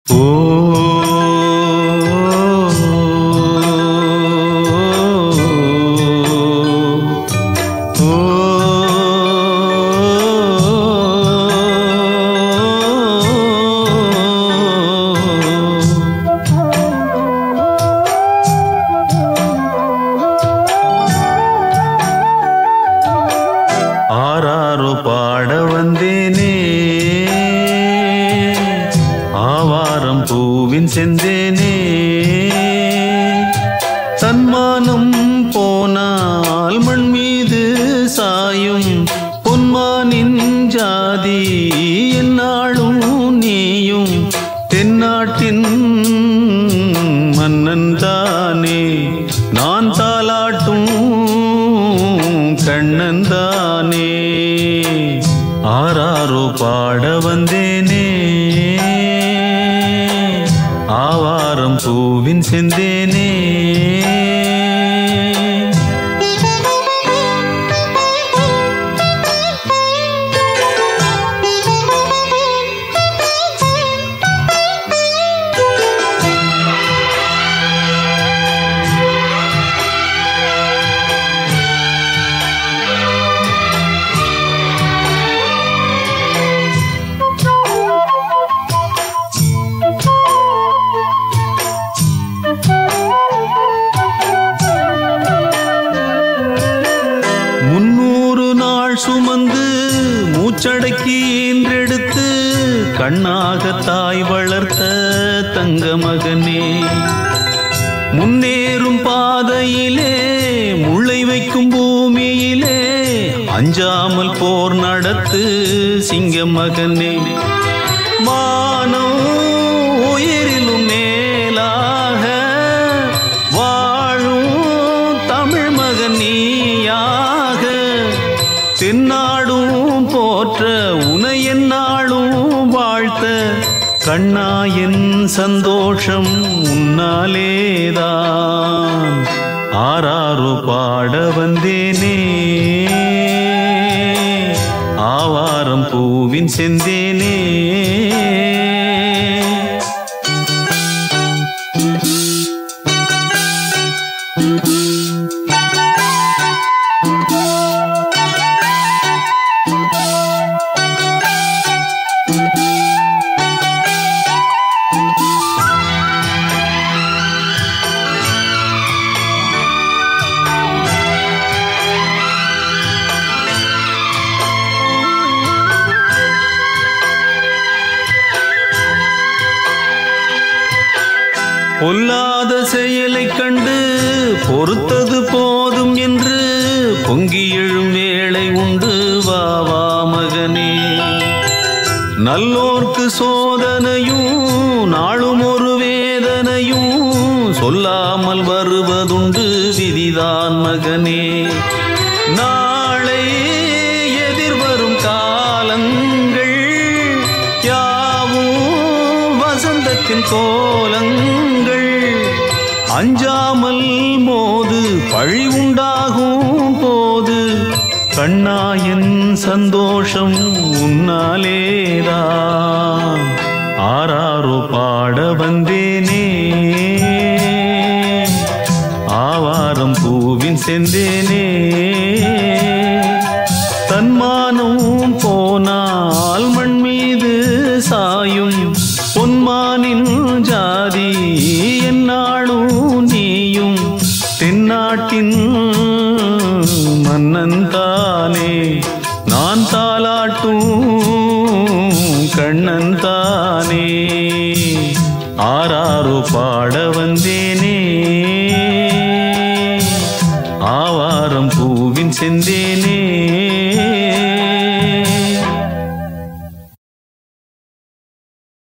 ஆராரோ பாட வந்தேனே ஆவாரம் பூவின் செந்தேனே தன்மானம் போனால் மண் மீது சாயும் பொன்மானின் ஜாதி என்னாலும் நீயும் தென்னாட்டின் மன்னன் தானே நான் தாலாட்டும் கண்ணன் தானே ஆராரோ பாட வந்தேனே ஆவாரம் பூவின் செந்தேனே சுமந்து மூச்சடக்கி ஈன்றெடுத்து கண்ணாக தாய் வளர்த்த தங்க மகனே முன்னேறும் பாதையிலே முளை வைக்கும் பூமியிலே அஞ்சாமல் போர் நடத்து சிங்க மகனே மானம் உயிரிலும் மேலாக வாழும் தமிழ் மகன் நீயாக தென்னாடும் போற்ற உனை என்னாலும் வாழ்த்த கண்ணாயின் சந்தோஷம் உன்னாலேதான் ஆராரோ பாட வந்தேனே ஆவாரம் பூவின் செந்தேனே பொல்லாத செயலை கண்டு பொறுத்தது போதும் என்று பொங்கி எழும் வேளை உண்டு வாவா மகனே நல்லோர்க்கு சோதனையும் நாளும் ஒரு வேதனையும் சொல்லாமல் வருவதுண்டு விதிதான் மகனே நாளை எதிர்வரும் காலங்கள் யாவும் வசந்தத்தின் கோலங்கள் அஞ்சாமல் மோது பழி உண்டாகும் போது கண்ணாயின் சந்தோஷம் உன்னாலேதான் ஆராரோ பாட வந்தேனே ஆவாரம் பூவின் செந்தேனே தன்மானம் போனால் மண் மீது சாயும் பொன்மானின் ஜாதி என்னாலும் நீயும் தென்னாட்டின் மன்னன் தானே நான் தாலாட்டும் கண்ணன் தானே ஆராரோ பாட வந்தேனே ஆவாரம் பூவின் செந்தேனே